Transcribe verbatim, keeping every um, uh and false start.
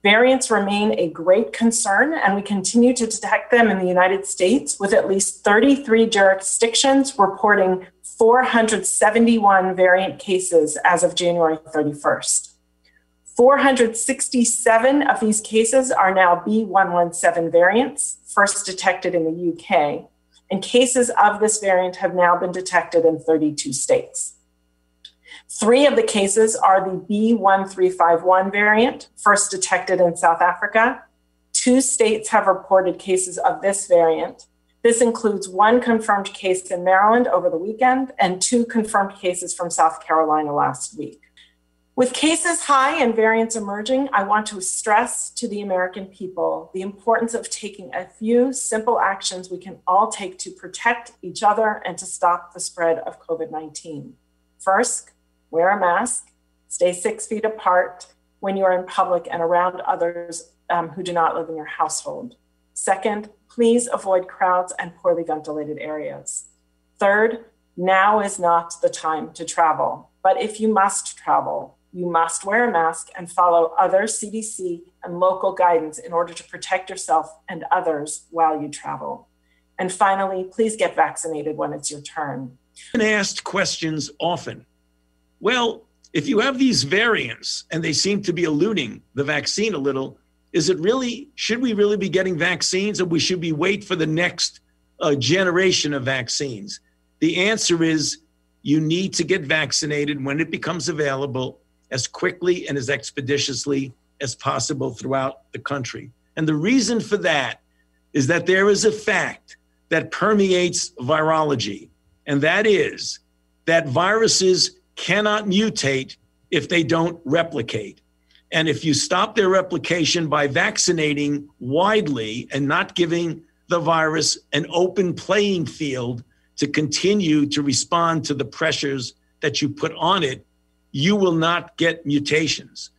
Variants remain a great concern, and we continue to detect them in the United States, with at least thirty-three jurisdictions reporting four hundred seventy-one variant cases as of January thirty-first. four hundred sixty-seven of these cases are now B one one seven variants, first detected in the U K, and cases of this variant have now been detected in thirty-two states. Three of the cases are the B one three five one variant, first detected in South Africa. Two states have reported cases of this variant. This includes one confirmed case in Maryland over the weekend and two confirmed cases from South Carolina last week. With cases high and variants emerging, I want to stress to the American people the importance of taking a few simple actions we can all take to protect each other and to stop the spread of COVID nineteen. First, wear a mask, stay six feet apart when you are in public and around others um, who do not live in your household. Second, please avoid crowds and poorly ventilated areas. Third, now is not the time to travel, but if you must travel, you must wear a mask and follow other C D C and local guidance in order to protect yourself and others while you travel. And finally, please get vaccinated when it's your turn. I've been asked questions often. Well, if you have these variants and they seem to be eluding the vaccine a little, is it really, should we really be getting vaccines, or we should we wait for the next uh, generation of vaccines? The answer is you need to get vaccinated when it becomes available as quickly and as expeditiously as possible throughout the country. And the reason for that is that there is a fact that permeates virology, and that is that viruses cannot mutate if they don't replicate. And if you stop their replication by vaccinating widely and not giving the virus an open playing field to continue to respond to the pressures that you put on it, you will not get mutations.